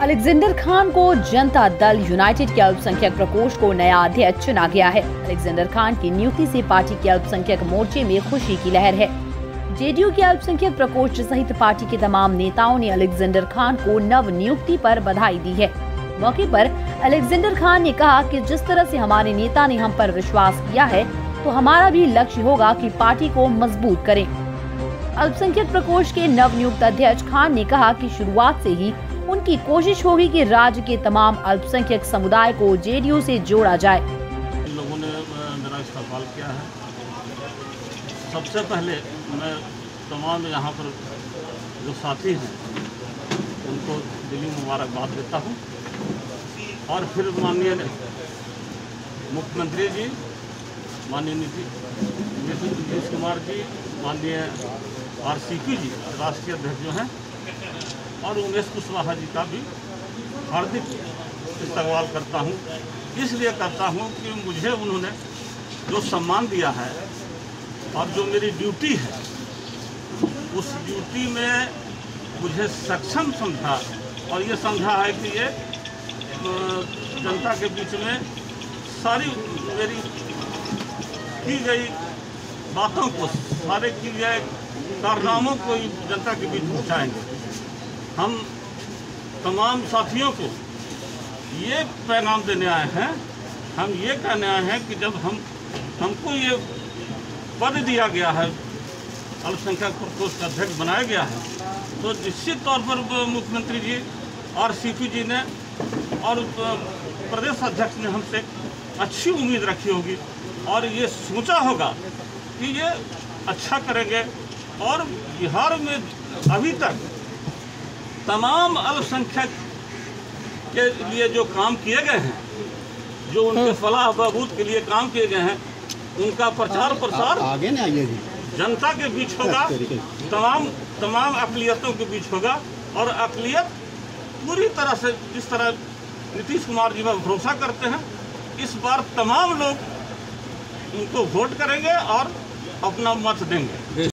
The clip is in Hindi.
अलेक्जेंडर खान को जनता दल यूनाइटेड के अल्पसंख्यक प्रकोष्ठ को नया अध्यक्ष चुना गया है। अलेक्जेंडर खान की नियुक्ति से पार्टी के अल्पसंख्यक मोर्चे में खुशी की लहर है। जेडीयू के अल्पसंख्यक प्रकोष्ठ सहित पार्टी के तमाम नेताओं ने अलेक्जेंडर खान को नव नियुक्ति पर बधाई दी है। मौके पर अलेक्जेंडर खान ने कहा कि जिस तरह से हमारे नेता ने हम पर विश्वास किया है, तो हमारा भी लक्ष्य होगा कि पार्टी को मजबूत करें। अल्पसंख्यक प्रकोष्ठ के नव नियुक्त अध्यक्ष खान ने कहा कि शुरुआत से ही उनकी कोशिश होगी कि राज्य के तमाम अल्पसंख्यक समुदाय को जेडीयू से जोड़ा जाए। इन लोगों ने मेरा इस्तेमाल किया है। सबसे पहले मैं तमाम यहाँ पर जो साथी हैं उनको दिली मुबारकबाद देता हूँ, और फिर माननीय मुख्यमंत्री जी, माननीय नीतीश कुमार जी, माननीय आरसीपी जी राष्ट्रीय अध्यक्ष जो हैं, और उमेश कुशवाहा जी का भी हार्दिक इस्तकबाल करता हूं। इसलिए करता हूं कि मुझे उन्होंने जो सम्मान दिया है और जो मेरी ड्यूटी है, उस ड्यूटी में मुझे सक्षम समझा, और ये समझा है कि ये जनता के बीच में सारी मेरी की गई बातों को, सारे किए गए कारनामों को जनता के बीच पहुँचाएंगे। हम तमाम साथियों को ये पैगाम देने आए हैं, हम ये कहने आए हैं कि जब हमको ये पद दिया गया है, अल्पसंख्यक प्रकोष्ठ का अध्यक्ष बनाया गया है, तो निश्चित तौर पर मुख्यमंत्री जी और सीपी जी ने और प्रदेश अध्यक्ष ने हमसे अच्छी उम्मीद रखी होगी, और ये सोचा होगा कि ये अच्छा करेंगे। और बिहार में अभी तक तमाम अल्पसंख्यक के लिए जो काम किए गए हैं, जो उनके फलाह बहबूद के लिए काम किए गए हैं, उनका प्रचार प्रसार आगे ना आइए जनता के बीच होगा, तमाम अक़लियतों के बीच होगा। और अक़लियत पूरी तरह से, जिस तरह नीतीश कुमार जी पर भरोसा करते हैं, इस बार तमाम लोग उनको वोट करेंगे और अपना मत देंगे।